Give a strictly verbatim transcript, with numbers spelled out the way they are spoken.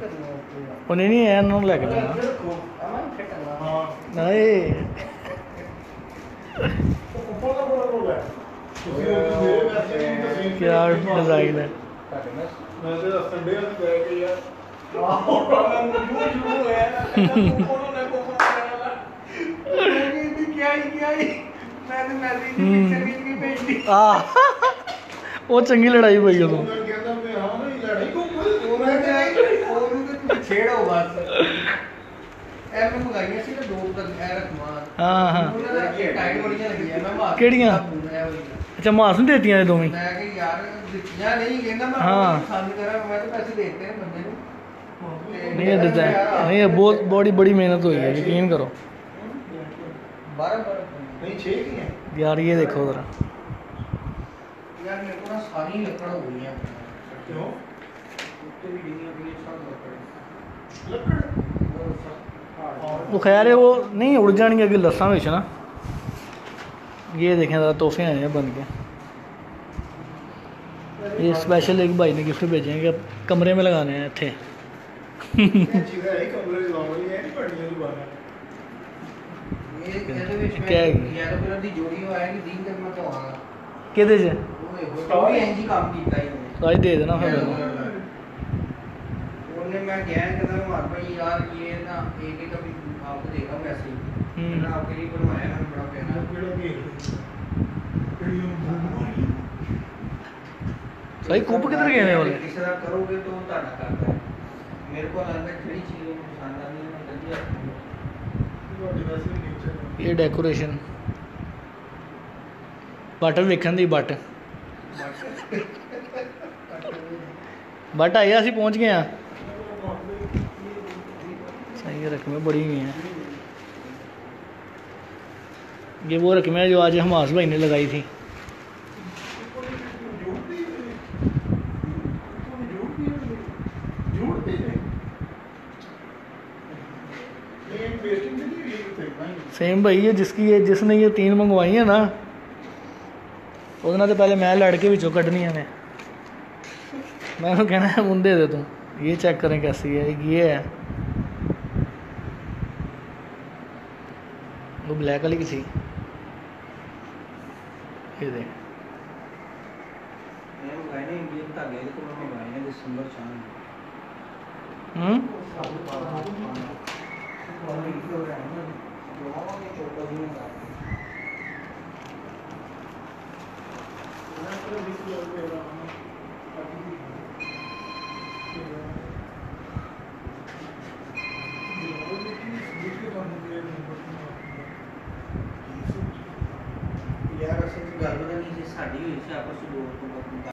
ਉਹ ਨਹੀਂ ਨਹੀਂ ਇਹਨਾਂ ਨੂੰ ਲੈ ਕੇ ਜਾਣਾ ਨਹੀਂ क्या डिजाइन है वो चंगी लड़ाई पई उदों केड़ियां अच्छा मास नहीं देती दो नहीं देता नहीं बहुत बड़ी बड़ी मेहनत हुई है यकीन करो यार ये देखो जरा वो खैर है वो नहीं उड़ जाएंगे अगे लस्सा में ना ये देखें ज़रा तोहफे आए हैं बन के ये स्पेशल एक भाई ने गिफ्ट भेजे हैं कि कमरे में लगाने हैं इतने क्या आज दे देना फिर मैं गया भाई यार ये ना एक एक अभी आपको देखा मैसेज मैंने आपके लिए बनवाया है बड़ा प्यारा सही कूप किधर गए हैं वाले किसी तरह करोगे तो ताना करता है मेरे को लगता है खड़ी चीजों को पसंद आनी है ये डेकोरेशन बट वेखन दी बट बट आई असीं पहुंच गए हैं ये रकमें बड़ी हुई हैं ये वो रकमें जो आज हमास भाई ने लगाई थी सेम भाई है जिसकी ये जिसने ये तीन मंगवाई है ना उन्होंने तो पहले मैं लड़के विचों कढ़नी ने मैं कहना है मुंदे दे तू ये चेक करें कैसी है ये है वो ब्लैक वाली की थी ये देख हम्म यार असल गल नहीं साड़ी हुई आपस